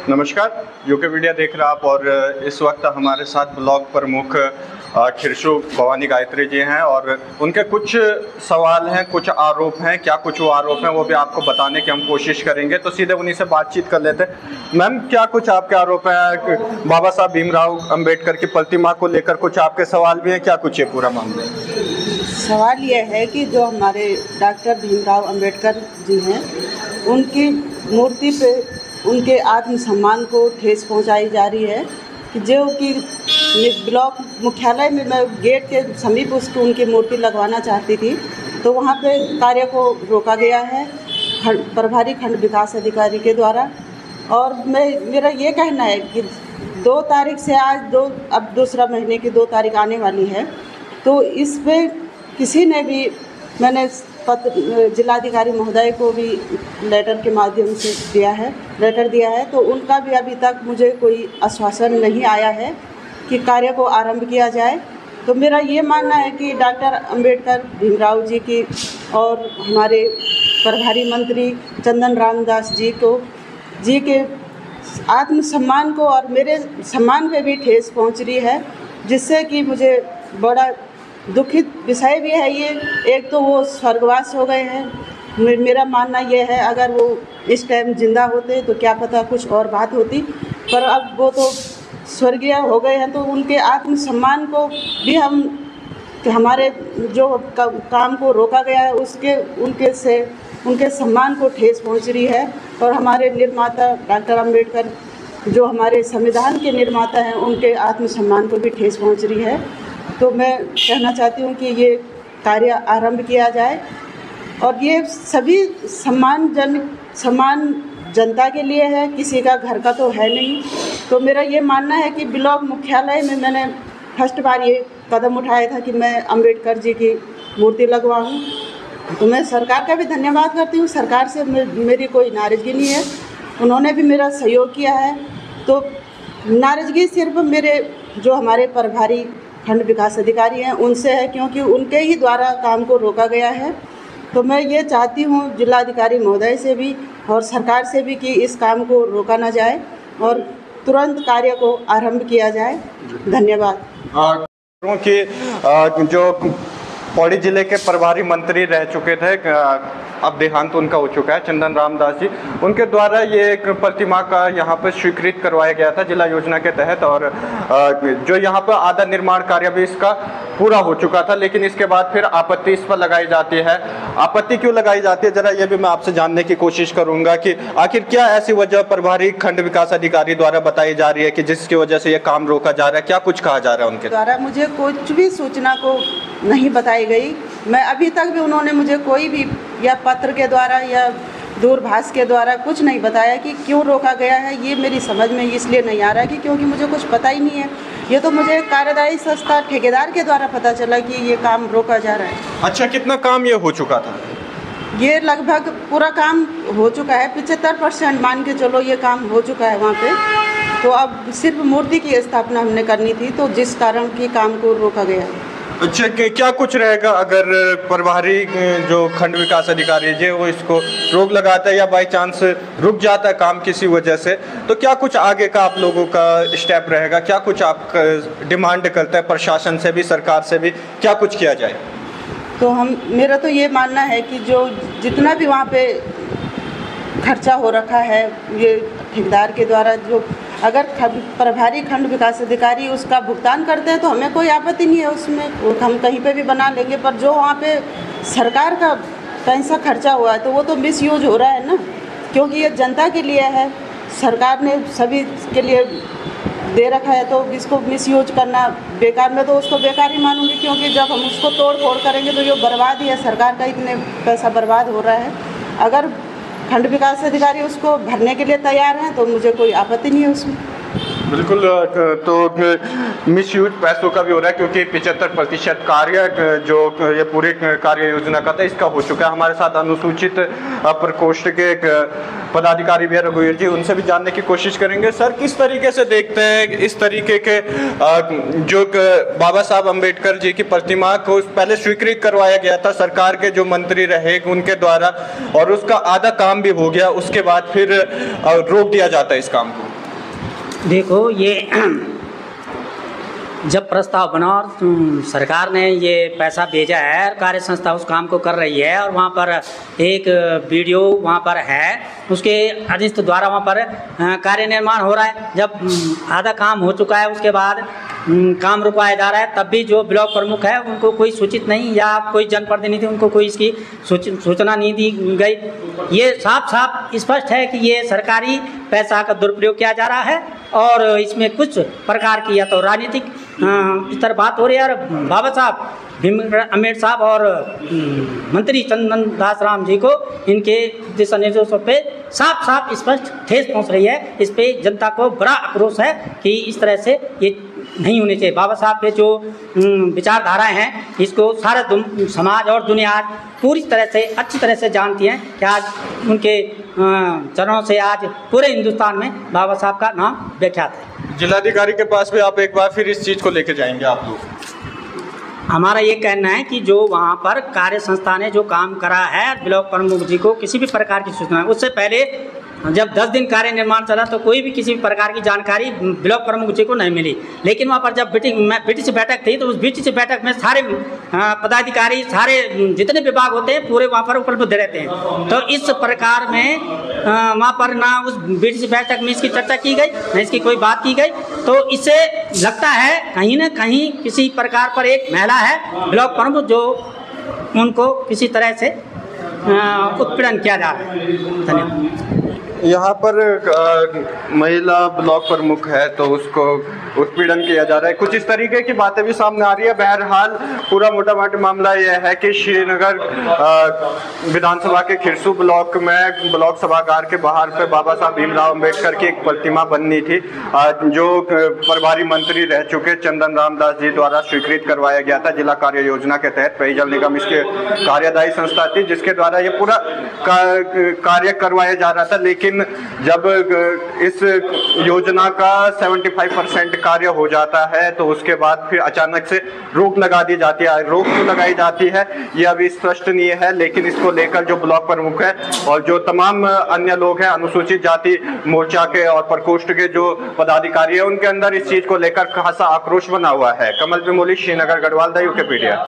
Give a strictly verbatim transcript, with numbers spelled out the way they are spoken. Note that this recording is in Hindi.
नमस्कार, यूके मीडिया देख रहे आप और इस वक्त हमारे साथ ब्लॉक प्रमुख खिरसू भवानी गायत्री जी हैं और उनके कुछ सवाल हैं, कुछ आरोप हैं। क्या कुछ वो आरोप हैं वो भी आपको बताने की हम कोशिश करेंगे, तो सीधे उन्हीं से बातचीत कर लेते हैं। मैम, क्या कुछ आपके आरोप हैं? बाबा साहब भीमराव अंबेडकर की प्रतिमा को लेकर कुछ आपके सवाल भी हैं, क्या कुछ ये पूरा मामला है? सवाल ये है कि जो हमारे डॉक्टर भीमराव अंबेडकर जी हैं, उनकी मूर्ति पे उनके आत्मसम्मान को ठेस पहुंचाई जा रही है कि जो कि ब्लॉक मुख्यालय में मैं गेट के समीप उसको उनकी मूर्ति लगवाना चाहती थी, तो वहाँ पे कार्य को रोका गया है प्रभारी खंड विकास अधिकारी के द्वारा। और मैं मेरा ये कहना है कि दो तारीख से आज दो अब दूसरा महीने की दो तारीख आने वाली है, तो इस पे किसी ने भी, मैंने पत्र जिलाधिकारी महोदय को भी लेटर के माध्यम से दिया है लेटर दिया है, तो उनका भी अभी तक मुझे कोई आश्वासन नहीं आया है कि कार्य को आरंभ किया जाए। तो मेरा ये मानना है कि डॉक्टर अंबेडकर भीमराव जी की और हमारे प्रभारी मंत्री चंदन रामदास जी को जी के आत्मसम्मान को और मेरे सम्मान पे भी ठेस पहुंच रही है, जिससे कि मुझे बड़ा दुखित विषय भी है ये। एक तो वो स्वर्गवास हो गए हैं, मेरा मानना ये है अगर वो इस टाइम जिंदा होते तो क्या पता कुछ और बात होती, पर अब वो तो स्वर्गीय हो गए हैं, तो उनके आत्मसम्मान को भी हम हमारे जो काम को रोका गया है उसके उनके से उनके सम्मान को ठेस पहुंच रही है। और हमारे निर्माता डॉक्टर अंबेडकर जो हमारे संविधान के निर्माता हैं, उनके आत्मसम्मान को भी ठेस पहुंच रही है। तो मैं कहना चाहती हूँ कि ये कार्य आरंभ किया जाए और ये सभी सम्मानजन सम्मान जनता के लिए है, किसी का घर का तो है नहीं। तो मेरा ये मानना है कि ब्लॉक मुख्यालय में मैंने फर्स्ट बार ये कदम उठाया था कि मैं अंबेडकर जी की मूर्ति लगवाऊँ। तो मैं सरकार का भी धन्यवाद करती हूँ, सरकार से मेरी कोई नाराज़गी नहीं है, उन्होंने भी मेरा सहयोग किया है। तो नाराज़गी सिर्फ मेरे जो हमारे प्रभारी खंड विकास अधिकारी हैं उनसे है, क्योंकि उनके ही द्वारा काम को रोका गया है। तो मैं ये चाहती हूँ जिलाधिकारी महोदय से भी और सरकार से भी कि इस काम को रोका ना जाए और तुरंत कार्य को आरंभ किया जाए। धन्यवाद। कि जो पौड़ी जिले के प्रभारी मंत्री रह चुके थे, अब देहांत उनका हो चुका है, चंदन रामदास जी, उनके द्वारा ये एक प्रतिमा का यहाँ पर स्वीकृत करवाया गया था जिला योजना के तहत। और जो यहाँ पर आधा निर्माण कार्य भी इसका पूरा हो चुका था, लेकिन इसके बाद फिर आपत्ति इस पर लगाई जाती है। आपत्ति क्यों लगाई जाती है, जरा ये भी मैं आपसे जानने की कोशिश करूंगा कि आखिर क्या ऐसी वजह प्रभारी खंड विकास अधिकारी द्वारा बताई जा रही है कि जिसकी वजह से ये काम रोका जा रहा है? क्या कुछ कहा जा रहा है उनके द्वारा? मुझे कुछ भी सूचना को नहीं बताई गई। मैं अभी तक भी उन्होंने मुझे कोई भी या पत्र के द्वारा या दूरभाष के द्वारा कुछ नहीं बताया कि क्यों रोका गया है। ये मेरी समझ में इसलिए नहीं आ रहा है कि क्योंकि मुझे कुछ पता ही नहीं है। ये तो मुझे कार्यदायी संस्था ठेकेदार के द्वारा पता चला कि ये काम रोका जा रहा है। अच्छा, कितना काम ये हो चुका था? ये लगभग पूरा काम हो चुका है, पिचहत्तर परसेंट मान के चलो ये काम हो चुका है वहाँ पे। तो अब सिर्फ मूर्ति की स्थापना हमने करनी थी, तो जिस कारण की काम को रोका गया। अच्छा, क्या कुछ रहेगा अगर प्रभारी जो खंड विकास अधिकारी है वो इसको रोक लगाता है या बाई चांस रुक जाता है काम किसी वजह से, तो क्या कुछ आगे का आप लोगों का स्टेप रहेगा? क्या कुछ आप डिमांड करते हैं प्रशासन से भी, सरकार से भी, क्या कुछ किया जाए? तो हम मेरा तो ये मानना है कि जो जितना भी वहाँ पे खर्चा हो रखा है ये ठेकेदार के द्वारा, जो अगर प्रभारी खंड विकास अधिकारी उसका भुगतान करते हैं तो हमें कोई आपत्ति नहीं है उसमें, हम कहीं पे भी बना लेंगे। पर जो वहाँ पे सरकार का पैसा खर्चा हुआ है तो वो तो मिसयूज हो रहा है ना, क्योंकि ये जनता के लिए है, सरकार ने सभी के लिए दे रखा है, तो इसको मिसयूज करना बेकार, में तो उसको बेकार ही मानूंगी, क्योंकि जब हम उसको तोड़ फोड़ करेंगे तो ये बर्बाद ही है, सरकार का इतने पैसा बर्बाद हो रहा है। अगर खंड विकास अधिकारी उसको भरने के लिए तैयार हैं तो मुझे कोई आपत्ति नहीं है उसमें। बिल्कुल, तो मिसयूज पैसों का भी हो रहा है, क्योंकि पिचहत्तर प्रतिशत कार्य जो ये पूरी कार्य योजना का था इसका हो चुका है। हमारे साथ अनुसूचित प्रकोष्ठ के पदाधिकारी भी रघुवीर जी, उनसे भी जानने की कोशिश करेंगे। सर, किस तरीके से देखते हैं इस तरीके के जो बाबा साहब अम्बेडकर जी की प्रतिमा को पहले स्वीकृत करवाया गया था सरकार के जो मंत्री रहे उनके द्वारा, और उसका आधा काम भी हो गया, उसके बाद फिर रोक दिया जाता है इस काम को? देखो, ये जब प्रस्ताव बना और सरकार ने ये पैसा भेजा है, कार्य संस्था उस काम को कर रही है और वहाँ पर एक वीडियो वहाँ पर है, उसके अधीनस्थ द्वारा वहाँ पर कार्य निर्माण हो रहा है। जब आधा काम हो चुका है उसके बाद काम रुकवाया जा रहा है, तब भी जो ब्लॉक प्रमुख है उनको कोई सूचित नहीं, या कोई जनप्रतिनिधि उनको कोई इसकी सूचना नहीं दी गई। ये साफ साफ स्पष्ट है कि ये सरकारी पैसा का दुरुपयोग किया जा रहा है और इसमें कुछ प्रकार की या तो राजनीतिक इस तरह बात हो रही है। और बाबा साहब भीमराव अम्बेडकर साहब और मंत्री चंदन दास राम जी को इनके दिशा निर्देशों पे साफ साफ स्पष्ट ठेस पहुंच रही है। इस पे जनता को बड़ा आक्रोश है कि इस तरह से ये नहीं होने चाहिए। बाबा साहब के जो विचारधाराएं हैं, इसको सारा समाज और दुनिया आज पूरी तरह से अच्छी तरह से जानती है कि आज उनके चरणों से आज पूरे हिंदुस्तान में बाबा साहब का नाम विख्यात है। जिलाधिकारी के पास भी आप एक बार फिर इस चीज़ को लेके जाएंगे आप लोग? हमारा ये कहना है कि जो वहाँ पर कार्य संस्था ने जो काम करा है, ब्लॉक प्रमुख जी को किसी भी प्रकार की सूचना, उससे पहले जब दस दिन कार्य निर्माण चला तो कोई भी किसी भी प्रकार की जानकारी ब्लॉक प्रमुख जी को नहीं मिली। लेकिन वहाँ पर जब बीटीसी बैठक थी तो उस बीटीसी बैठक में सारे पदाधिकारी, सारे जितने विभाग होते हैं पूरे वहाँ पर उपलब्ध रहते हैं। तो इस प्रकार में वहाँ पर ना उस बीटीसी बैठक में इसकी चर्चा की गई, ना इसकी कोई बात की गई। तो इससे लगता है कहीं ना कहीं किसी प्रकार पर एक महिला है ब्लॉक प्रमुख, जो उनको किसी तरह से उत्पीड़न किया जा रहा है। धन्यवाद। यहाँ पर आ, महिला ब्लॉक प्रमुख है तो उसको उत्पीड़न किया जा रहा है, कुछ इस तरीके की बातें भी सामने आ रही है। बहरहाल पूरा मोटा मोटा मामला यह है कि श्रीनगर विधानसभा के खिरसू ब्लॉक में ब्लॉक सभागार के बाहर पे बाबा साहब भीमराव अंबेडकर की एक प्रतिमा बननी थी, आ, जो प्रभारी मंत्री रह चुके चंदन राम दास जी द्वारा स्वीकृत करवाया गया था। जिला कार्य योजना के तहत पेयजल निगम इसके कार्यदायी संस्था थी जिसके द्वारा ये पूरा कार्य करवाया जा रहा था। लेकिन जब इस योजना का पचहत्तर परसेंट कार्य हो जाता है तो उसके बाद फिर अचानक से रोक लगा दी जाती है। रोक क्यों लगाई जाती है ये अभी स्पष्ट नहीं है, लेकिन इसको लेकर जो ब्लॉक प्रमुख है और जो तमाम अन्य लोग हैं, अनुसूचित जाति मोर्चा के और प्रकोष्ठ के जो पदाधिकारी है, उनके अंदर इस चीज को लेकर खासा आक्रोश बना हुआ है। Kamal Bimoli, Srinagar, Garhwal, the UK पीडिया।